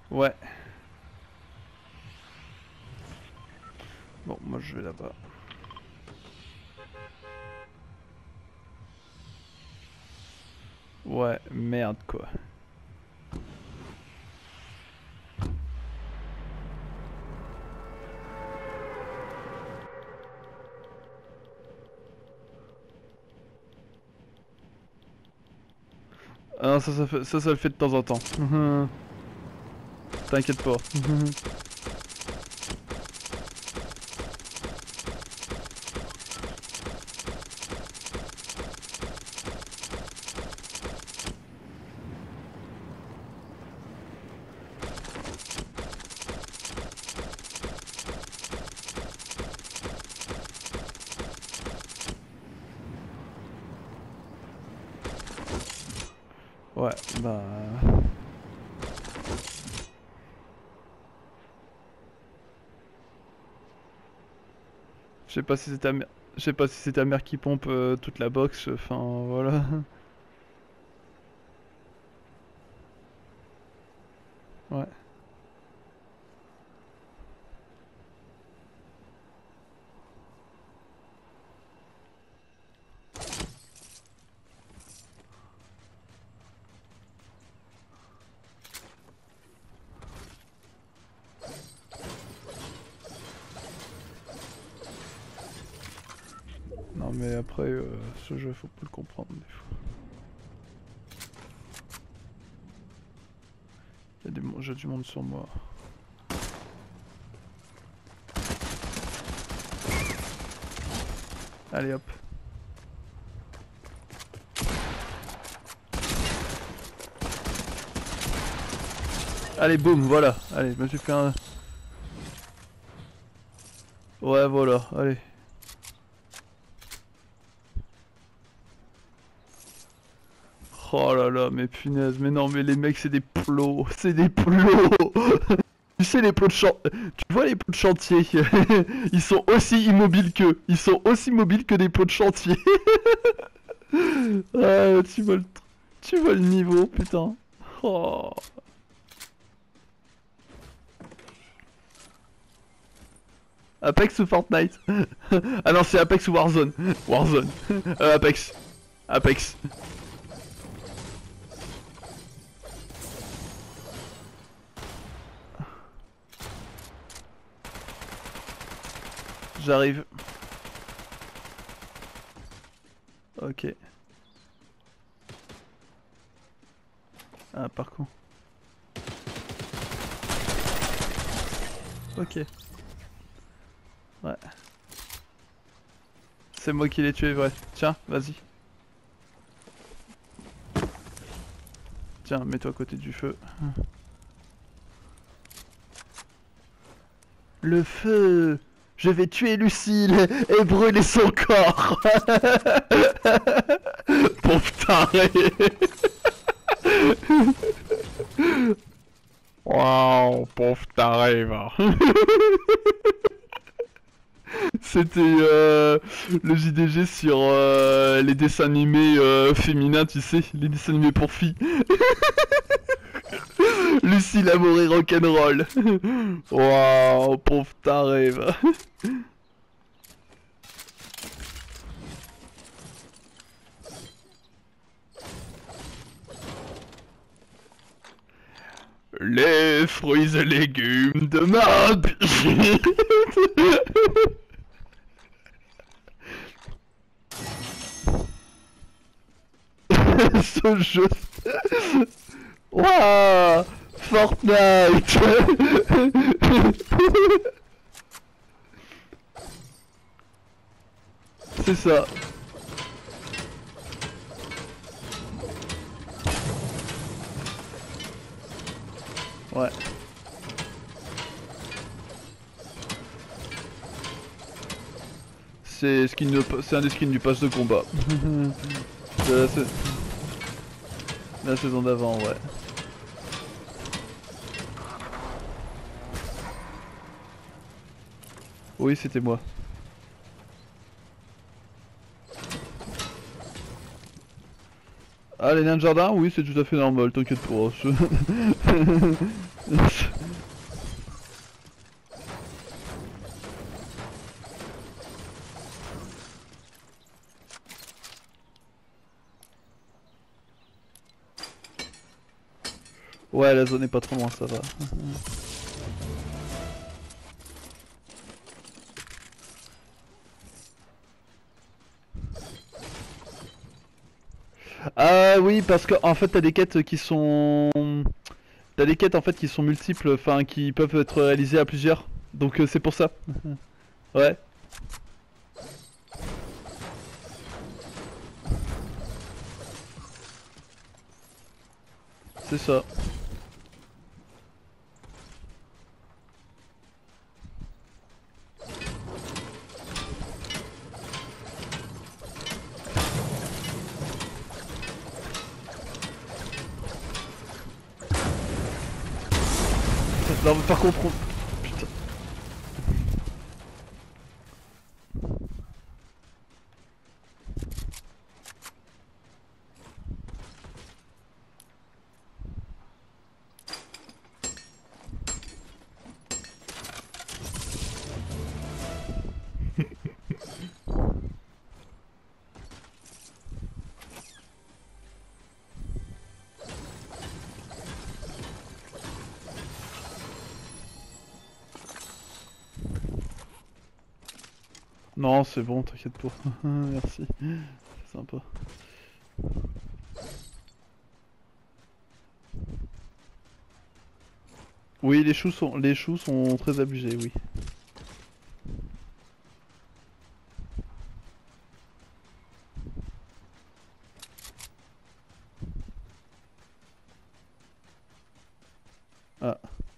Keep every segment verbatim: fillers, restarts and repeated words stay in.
Ouais. Bon, moi je vais là-bas. Ouais, merde quoi. Ah non, ça ça, fait, ça ça le fait de temps en temps. T'inquiète pas. Ouais, bah... Je sais pas si c'est ta mère... Je sais pas si c'est ta mère qui pompe euh, toute la box, enfin voilà. Ouais. Non mais après, euh, ce jeu faut pas le comprendre des fois. Il y a des... J'ai du monde sur moi. Allez hop. Allez boum, voilà. Allez, je me suis fait un... Ouais voilà, allez. Oh là là, mais punaise, mais non, mais les mecs c'est des plots, c'est des plots. Tu sais les plots de chan... Tu vois les plots de chantier. Ils sont aussi immobiles qu'eux. Ils sont aussi mobiles que des plots de chantier. Ah, tu vois le... Tu vois le niveau, putain. Oh. Apex ou Fortnite? Ah non, c'est Apex ou Warzone. Warzone. Euh, Apex. Apex. J'arrive. Ok. Ah, par contre. Ok. Ouais. C'est moi qui l'ai tué, vrai. Tiens, vas-y. Tiens, mets-toi à côté du feu. Le feu! Je vais tuer Lucille et brûler son corps! Pauvre taré! Waouh, pauvre taré, va! C'était euh, le J D G sur euh, les dessins animés euh, féminins, tu sais, les dessins animés pour filles. Lucie l'amour et rock'n'roll. Waouh, pauvre taré, va. Les fruits et légumes de ma vie. Ce jeu. Waouh, Fortnite. C'est ça. Ouais. C'est skin de... c'est un des skins du pass de combat. De la, sa... la saison d'avant, ouais. Oui, c'était moi. Ah, les nains de jardin? Oui, c'est tout à fait normal, t'inquiète pas. Ouais, la zone est pas trop loin, ça va. Ah oui, parce que en fait t'as des quêtes qui sont... T'as des quêtes en fait qui sont multiples, enfin qui peuvent être réalisées à plusieurs. Donc euh, c'est pour ça. Ouais. C'est ça. Non mais par contre... on- Putain. Non c'est bon, t'inquiète pas. Merci. C'est sympa. Oui, les choux sont, les choux sont très abusés, oui. Ah.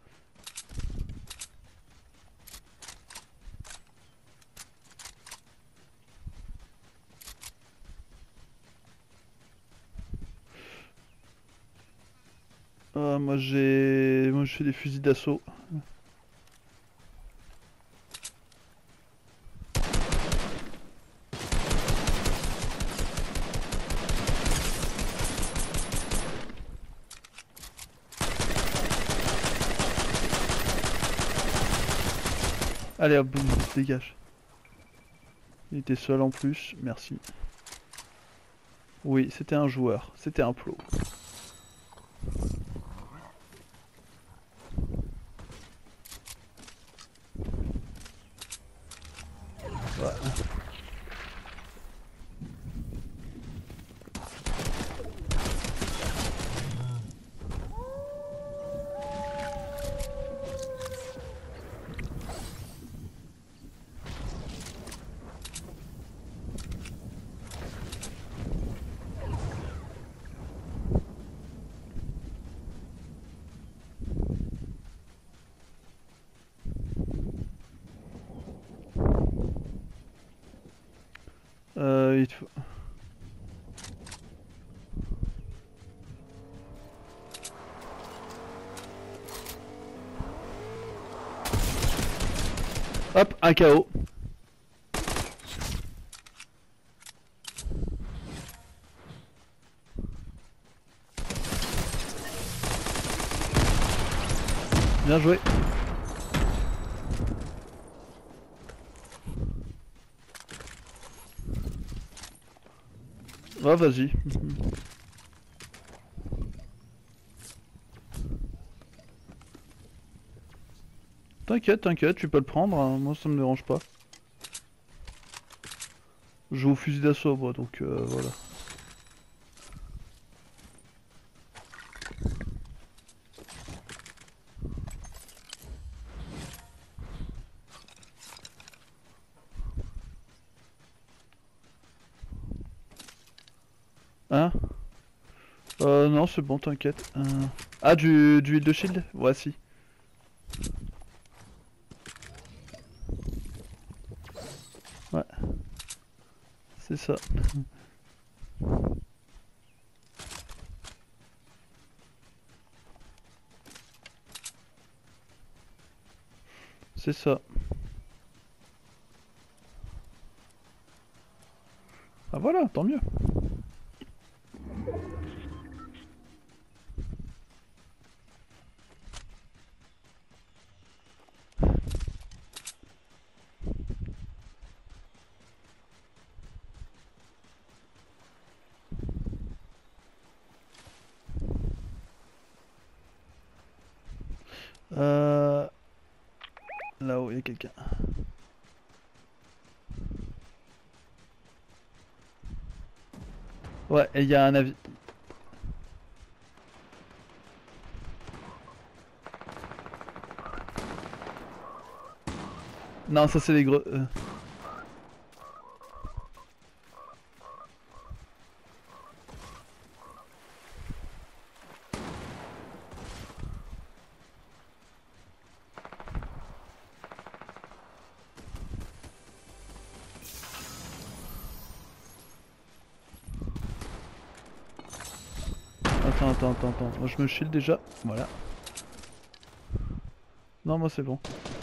Ah, moi j'ai... Moi je fais des fusils d'assaut. Allez hop, boum, dégage. Il était seul en plus, merci. Oui, c'était un joueur, c'était un pro. Ouais. Euh, il faut... Hop, un K O. Bien joué. Ouais, vas-y. T'inquiète, t'inquiète, tu peux le prendre, hein. Moi ça me dérange pas. Je joue au fusil d'assaut moi, donc euh, voilà. Hein? Euh, non, c'est bon, t'inquiète. Euh... Ah, du, du huile de shield? Voici. Ouais. C'est ça. C'est ça. Ah voilà, tant mieux. Euh... Là-haut, il y a quelqu'un. Ouais, et il y a un avis. Non, ça c'est les gros... euh. Attends, attends, attends, attends. Moi je me shield déjà. Voilà. Non, moi c'est bon.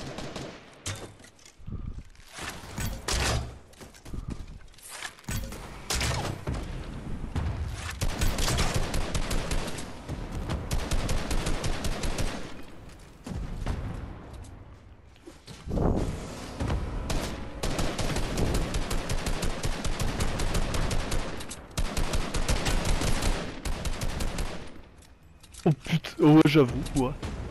Oh putain, oh, ouais, j'avoue, ouais.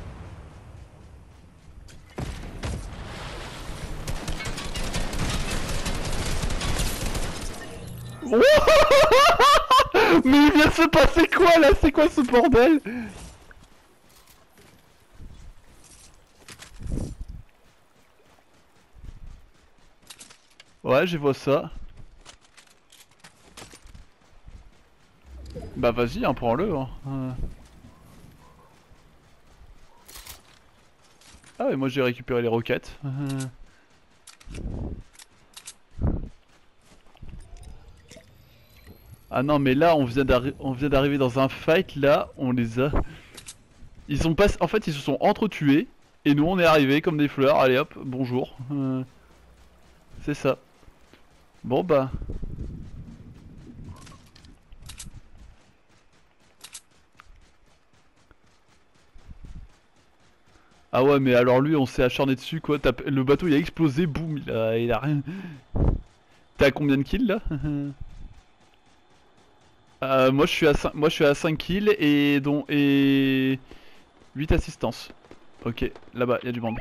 Mais il vient de se passer quoi là? C'est quoi ce bordel? Ouais, je vois ça. Bah vas-y, hein, prends-le. Hein. Euh. Ah ouais, moi j'ai récupéré les roquettes. Euh. Ah non, mais là on vient d'arriver dans un fight, là on les a... Ils sont pas... En fait ils se sont entretués, et nous on est arrivés comme des fleurs, allez hop, bonjour. Euh. C'est ça. Bon bah... Ah ouais, mais alors lui on s'est acharné dessus quoi, le bateau il a explosé, boum, il a, il a rien... T'as combien de kills là? euh, moi, je suis à cinq, moi je suis à cinq kills et, dont, et huit assistances. Ok, là-bas, il y a du monde.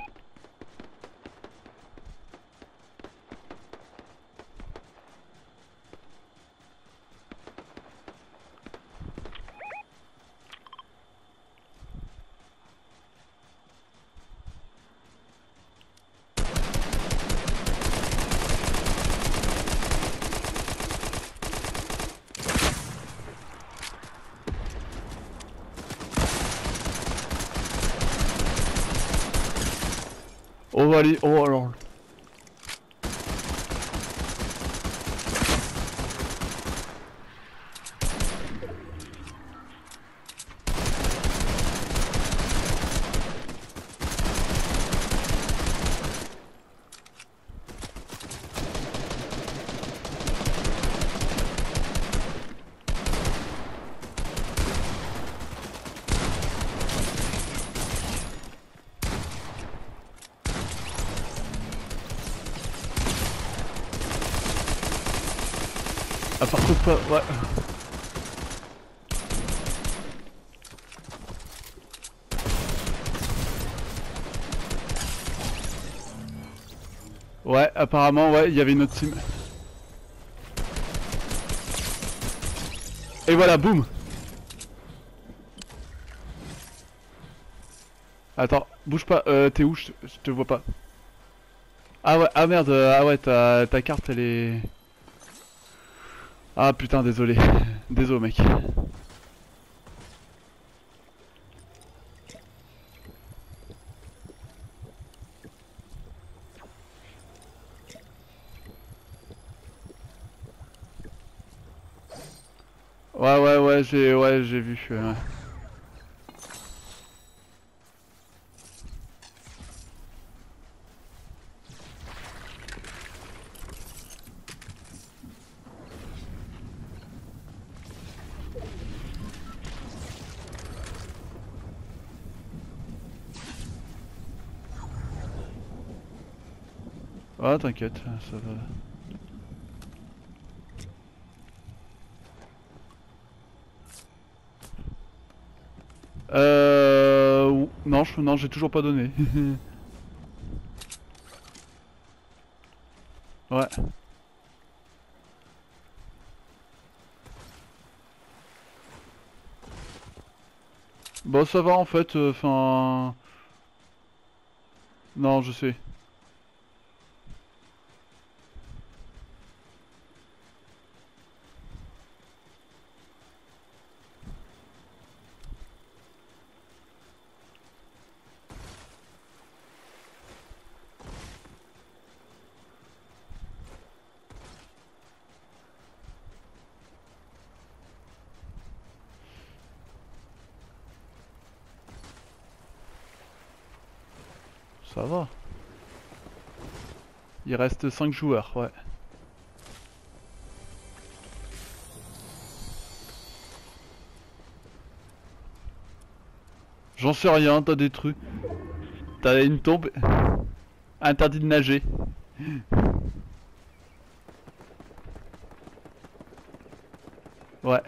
Oh allez, oh alors. À part que pas, ouais. Ouais, apparemment, ouais, il y avait une autre team. Et voilà, boum. Attends, bouge pas, euh, t'es où? Je te vois pas. Ah ouais, ah merde, euh, ah ouais, ta, ta carte elle est... Ah putain, désolé. Désolé mec. Ouais ouais ouais, j'ai ouais, j'ai vu. Ouais. Ah t'inquiète, ça va. Euh... Non, je, non, j'ai toujours pas donné. Ouais. Bon, ça va en fait, enfin... Euh, non, je sais. Ça va. Il reste cinq joueurs, ouais. J'en sais rien, t'as des trucs. T'as une tombe. Interdit de nager. Ouais.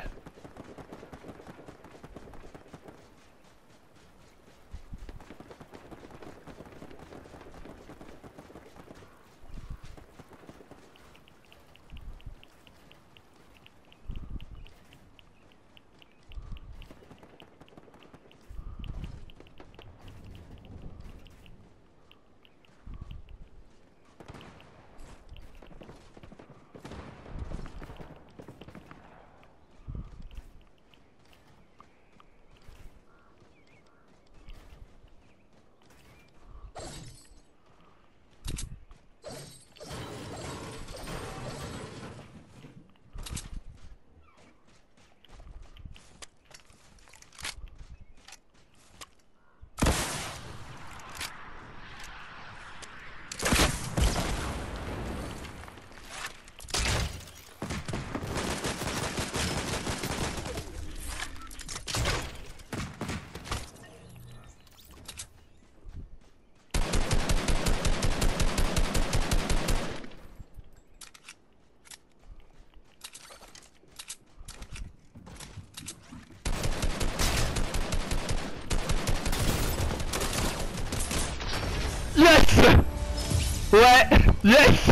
Yes! Ouais! Yes!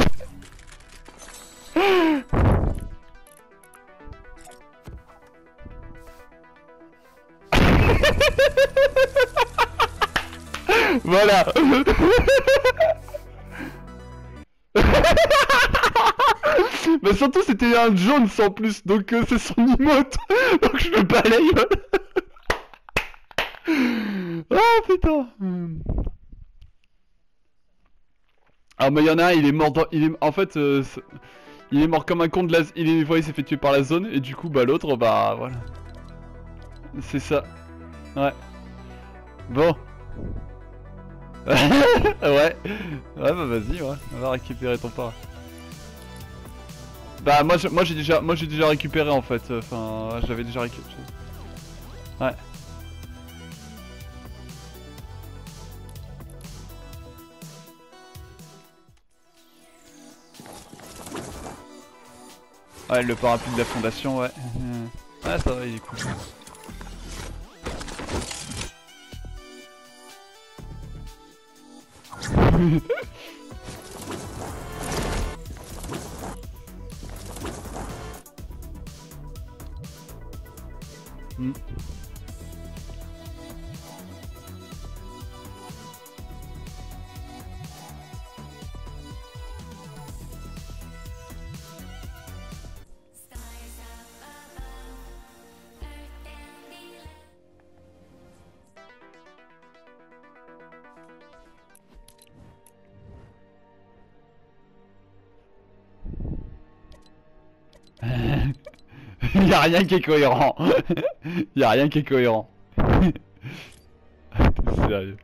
Voilà. Mais surtout c'était un Jones en plus, donc euh, c'est son emote. Donc je le balaye. Oh putain. Ah mais il y en a un, il est mort dans... Il est... En fait, euh, il est mort comme un con de la... Il est... Ouais, il s'est fait tuer par la zone, et du coup, bah l'autre, bah voilà. C'est ça. Ouais. Bon. Ouais. Ouais, bah vas-y, ouais. On va récupérer ton part. Bah moi, moi j'ai déjà, moi j'ai déjà récupéré en fait. Enfin, j'avais déjà récupéré. Ouais. Ouais, le parapluie de la fondation, ouais. Ouais, ça va, il est cool. Mm. Y'a rien qui est cohérent. Y'a rien qui est cohérent. T'es sérieux.